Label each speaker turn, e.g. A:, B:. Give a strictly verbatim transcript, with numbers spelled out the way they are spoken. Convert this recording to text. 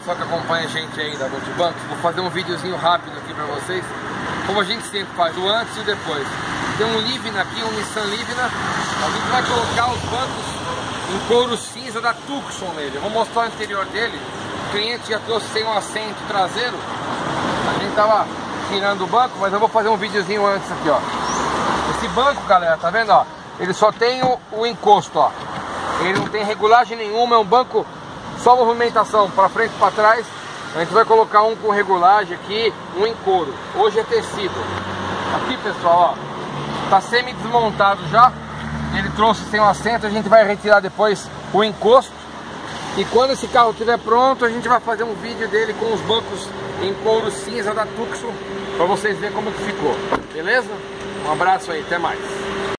A: pessoal que acompanha a gente aí da Multibancos. Vou fazer um videozinho rápido aqui pra vocês, como a gente sempre faz, o antes e o depois. Tem um Livina aqui, um Nissan Livina. A gente vai colocar os bancos em couro cinza da Tucson nele. Eu vou mostrar o interior dele. O cliente já trouxe sem um assento traseiro. A gente tava tirando o banco, mas eu vou fazer um videozinho antes aqui, ó. Esse banco, galera, tá vendo, ó? Ele só tem o, o encosto, ó. Ele não tem regulagem nenhuma, é um banco só movimentação para frente e para trás. A gente vai colocar um com regulagem aqui, um em couro. Hoje é tecido. Aqui, pessoal, ó, tá semi desmontado já. Ele trouxe sem o assento, a gente vai retirar depois o encosto. E quando esse carro estiver pronto, a gente vai fazer um vídeo dele com os bancos em couro cinza da Tucson, para vocês verem como que ficou. Beleza? Um abraço aí, até mais.